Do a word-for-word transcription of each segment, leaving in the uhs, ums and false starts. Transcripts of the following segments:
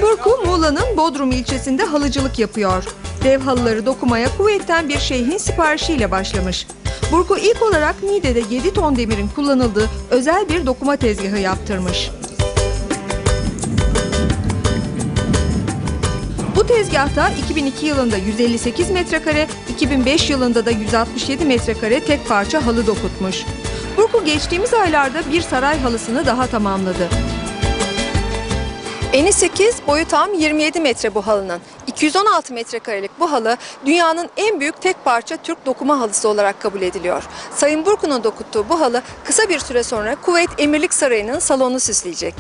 Sayın Burku, Muğla'nın Bodrum ilçesinde halıcılık yapıyor. Dev halıları dokumaya kuvvetten bir şeyhin siparişiyle başlamış. Burku ilk olarak Niğde'de yedi ton demirin kullanıldığı özel bir dokuma tezgahı yaptırmış. Bu tezgahta iki bin iki yılında yüz elli sekiz metrekare, iki bin beş yılında da yüz altmış yedi metrekare tek parça halı dokutmuş. Burku geçtiğimiz aylarda bir saray halısını daha tamamladı. Eni sekiz, boyu tam yirmi yedi metre bu halının. iki yüz on altı metrekarelik bu halı dünyanın en büyük tek parça Türk dokuma halısı olarak kabul ediliyor. Sayın Burku'nun dokuttuğu bu halı kısa bir süre sonra Kuveyt Emirlik Sarayı'nın salonunu süsleyecek.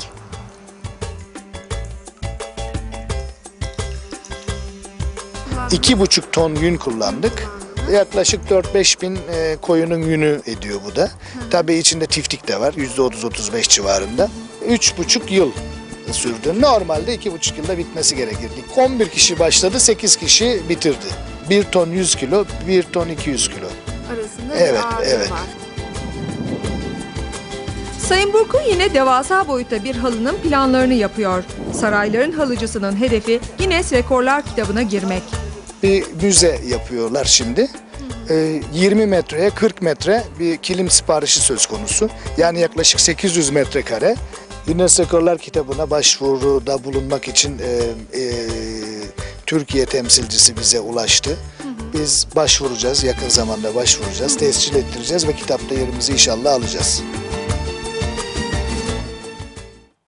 İki buçuk ton yün kullandık. Yaklaşık dört beş bin e, koyunun yünü ediyor bu da. Tabii içinde tiftik de var, yüzde otuz otuz beş civarında. Üç buçuk yıl sürdü. Normalde iki buçuk yılda bitmesi gerekirdi. on bir kişi başladı, sekiz kişi bitirdi. Bir ton yüz kilo, bir ton iki yüz kilo. Arasında Evet, bir ağırlığı evet. var. Sayın Burku yine devasa boyutta bir halının planlarını yapıyor. Sarayların halıcısının hedefi Guinness Rekorlar kitabına girmek. Bir müze yapıyorlar şimdi. Ee, yirmi metreye kırk metre bir kilim siparişi söz konusu. Yani yaklaşık sekiz yüz metrekare. Guinness Rekorlar kitabına başvuruda bulunmak için e, e, Türkiye temsilcisi bize ulaştı. Biz başvuracağız, yakın zamanda başvuracağız, tescil ettireceğiz ve kitapta yerimizi inşallah alacağız.